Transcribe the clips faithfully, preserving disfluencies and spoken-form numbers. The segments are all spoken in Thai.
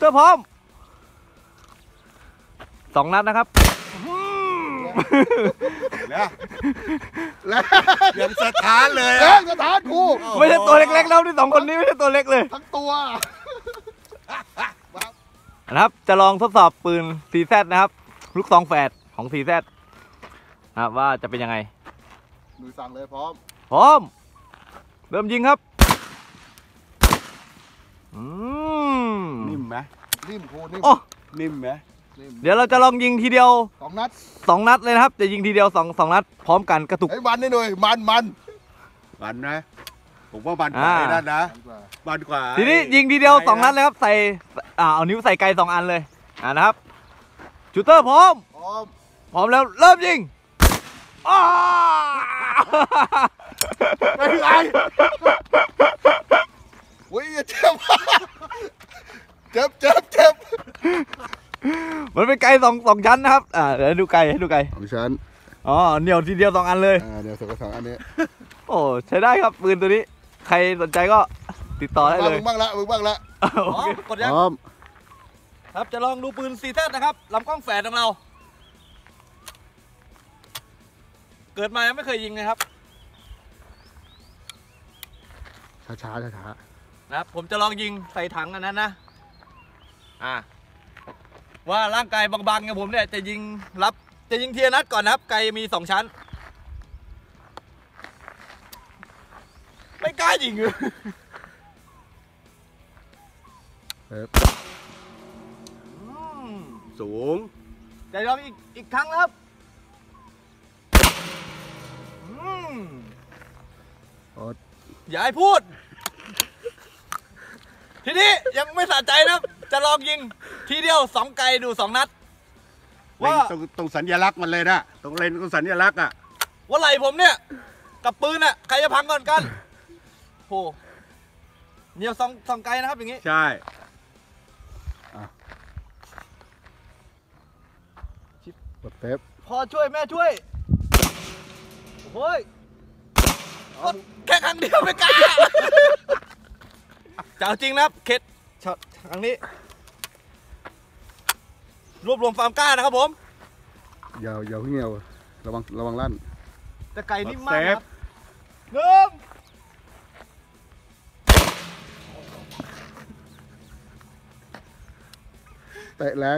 เตอร์พร้อมสองนัดนะครับแล้วแล้วยังสถานเลยสถานกูไม่ใช่ตัวเล็กๆแล้วที่สองคนนี้ไม่ใช่ตัวเล็กเลยทั้งตัวนะครับจะลองทดสอบปืน ซี แซด นะครับลูกซองแฝดของ ซี แซด นะครับว่าจะเป็นยังไงมือสั่งเลยพร้อมพร้อมเริ่มยิงครับอืมนิ่มไหมนิ่มโคนิ่มนิ่มไหมเดี๋ยวเราจะลองยิงทีเดียวสองนัดสองนัดเลยนะครับจะยิงทีเดียวสองสองนัดพร้อมกันกระตุกไอ้มันนี่หน่อยมันมันมันนะผมว่ามันกว่านั่นนะมันกว่าทีนี้ยิงทีเดียวสองนัดเลยครับใส่อ่าเอานิ้วใส่ไกลสองอันเลยอ่านะครับชูเตอร์พร้อมพร้อมพร้อมแล้วเริ่มยิงอ้าไม่เป็นไรโอ้ยเจ็บเจ็บเจ็บเจ็บมันเป็นไกลสองสองชั้นนะครับอ่าเดี๋ยวดูไกลให้ดูไกลสองชั้นอ๋อเหนียวทีเดียวสองอันเลยอ่าเดี๋ยวสองสองอันนี้โอ้ใช้ได้ครับปืนตัวนี้ใครสนใจก็ติดต่อได้เลยมึงบ้างละมึงบ้างละกดยังครับจะลองดูปืน ซี แซด นะครับลำกล้องแฝดของเราเกิดมายังไม่เคยยิงเลยครับช้าช้าช้าช้านะครับผมจะลองยิงใส่ถังอันนั้นนะอ่าว่าร่างกายบางๆอย่างผมเนี่ยจะยิงรับจะยิงเทียนัดก่อนนะครับไกลมีสองชั้นไม่กล้ายิงเลยสูงจะลองอีกอีกครั้งครับอย่าให้พูดทีนี้ยังไม่สะใจนะจะลองยิงทีเดียวสองไกลดูสองนัดว่าตรงตรงสัญลักษณ์มันเลยนะตรงเลนตรงสัญลักษณ์อ่ะว่าไหลผมเนี่ยกับปืนอ่ะใครจะพังก่อนกันโหเดียวสองสองไกลนะครับอย่างนี้ใช่กดเทปพอช่วยแม่ช่วยโอ้ยแค่ครั้งเดียวไม่กล้าจะเอาจริงนะครับเคสช็อตครั้งนี้รวบรวมความกล้านะครับผมยาวยาวเงี้ยวระวังระวังลั่นแต่ไก่นิ่มมากครับหนึ่งเตะแรง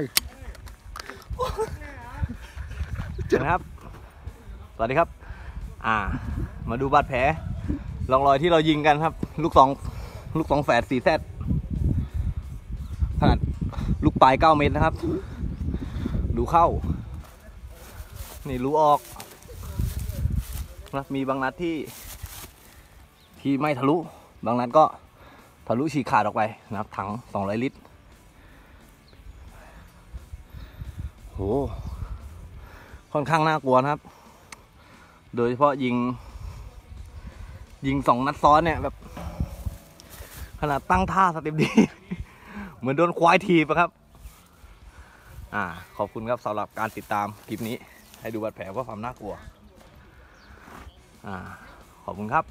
นะครับสวัสดีครับอ่ามาดูบาดแผลร่องรอยที่เรายิงกันครับลูกสองลูกสองแฝด ซี แซด ขนาดลูกปลายเก้าเมตรนะครับดูเข้านี่รู้ออกนะมีบางนัดที่ที่ไม่ทะลุบางนัดก็ทะลุฉีกขาดออกไปนะครับถังสองร้อยลิตรโหค่อนข้างน่ากลัวนะครับโดยเฉพาะยิงยิงสองนัดซ้อนเนี่ยแบบขนาดตั้งท่าสเต็ปดีเหมือนโดนควายทีบครับอ่าขอบคุณครับสำหรับการติดตามคลิปนี้ให้ดูบาดแผลเพื่อความน่ากลัวอ่าขอบคุณครับ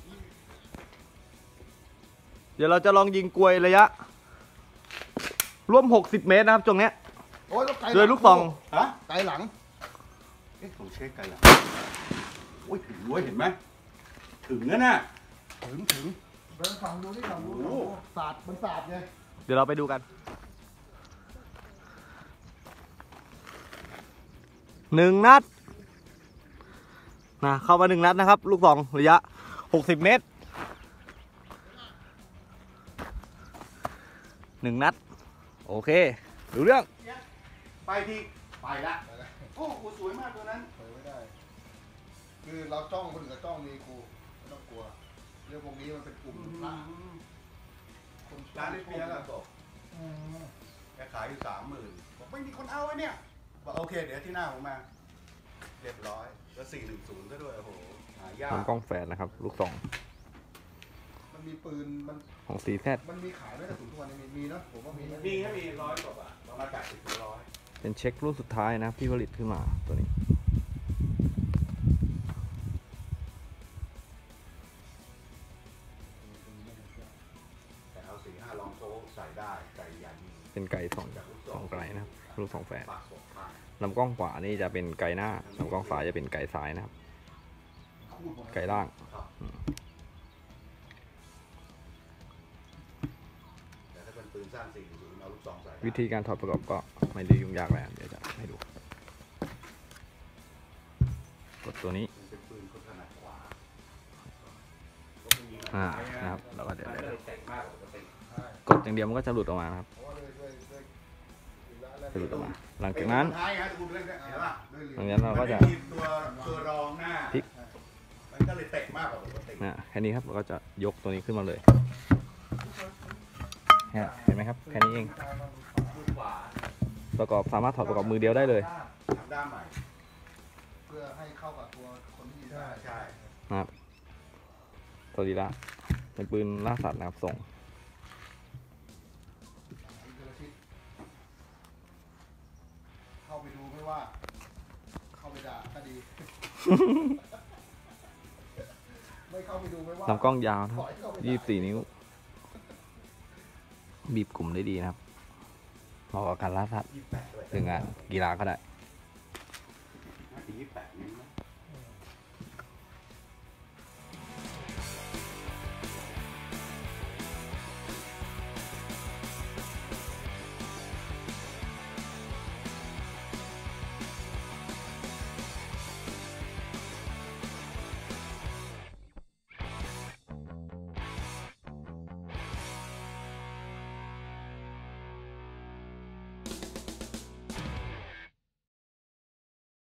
เดี๋ยวเราจะลองยิงกลวยระยะร่วมหกสิบเมตรนะครับตรงเนี้ยโดยลูกซองฮะไกลหลังเอ๊ะผมเช็คไกลหลังโอ้ยถึงเว้ยเห็นไหมถึงนะน่ะถึงถึงเดินฝั่งดูนี่ฝั่งดูสาดมันสาดไงเดี๋ยวเราไปดูกันหนึ่งนัดนะเข้ามาหนึ่งนัดนะครับลูกซองระยะหกสิบเมตรหนึ่งนัดโอเคดูเรื่องไปที่ไปละโอ้โหสวยมากตัวนั้นเผยไม่ได้คือเราจ้องคนอื่นก็จ้องมีครูไม่ต้องกลัวเรื่องพวกนี้มันเป็นกลุ่มละคนร้านได้เพียงอะบอกแกขายอยู่สามหมื่นบอกไม่มีคนเอาไว้เนี่ยบอกโอเคเดี๋ยวที่หน้าผมมาเรียบร้อยแล้วสี่หนึ่งศูนย์ก็ด้วยโอ้โหหายากกล้องแฝดนะครับลูกซองมันมีปืนมันของ ซี แซดมันมีขายด้วยแต่ถุงทุกวันนี้มีเนาะผมว่ามีมีแค่มีร้อยกว่าบาทประมาณแปดสิบถึงร้อยเป็นเช็ครุ่นสุดท้ายนะที่ผลิตขึ้นมาตัวนี้แต่เอาสี่ห้าลองโชว์ใส่ได้ใจยันเป็นไกสองสองไกนะครับลูกสองแฝดปากสองข้างลำกล้องขวานี่จะเป็นไกหน้าลำกล้องซ้ายจะเป็นไกซ้ายนะครับคูดหมดไกล่างครับแต่ถ้าเป็นปืนสั้นสี่ศูนย์เอาลูกซองใส่วิธีการถอดประกอบก็ไม่ได้ยุ่งยากแล้วเดี๋ยวจะให้ดู กดตัวนี้มันเป็นปืนคนถนัดขวาอ่านะครับแล้วก็เดี๋ยวมันเดี๋ยวก็เลยแต่งมากกว่าปกติกดอย่างเดียวมันก็จะหลุดออกมานะครับเพราะว่าด้วยด้วยด้วยอีกแล้วแล้วจะหลุดออกมา หลังจากนั้นท้ายฮะคุณเล่นได้เห็นป่ะด้วยหลังจากนั้นเราก็จะมันไม่มีตัวตัวรองหน้าพลิกมันก็เลยเตะมากกว่าปกตินะแค่นี้ครับเราก็จะยกตัวนี้ขึ้นมาเลยเนี่ยเห็นไหมครับแค่นี้เองมือขวาประกอบสามารถถอดประกอบมือเดียวได้เลยทำด้ามใหม่เพื่อให้เข้ากับตัวคนที่ยิงได้ใช่นะครับตัวดีละเป็นปืนล่าสัตว์นะครับส่งอีกอาทิตย์เข้าไปดูไม่ว่า เข้าไปด่าก็ดี ไม่เข้าไปดูไม่ว่าลำกล้องยาวนะคปรับล่อยเข้าไปด่ายี่สิบสี่นิ้ว บีบกลุ่มได้ดีนะครับเหมาะกับการล่าสัตว์ยี่สิบแปดด้วยหรืองานกีฬาก็ได้น่าจะยี่สิบแปดนิ้วนะ